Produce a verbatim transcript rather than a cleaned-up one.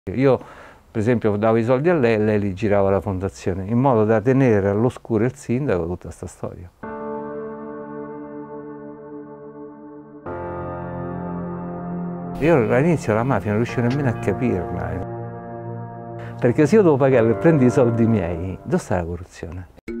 Io per esempio davo i soldi a lei e lei li girava alla fondazione, in modo da tenere all'oscuro il sindaco tutta questa storia. Io all'inizio la mafia non riuscivo nemmeno a capirla, perché se io devo pagare per prendere i soldi miei, dove sta la corruzione?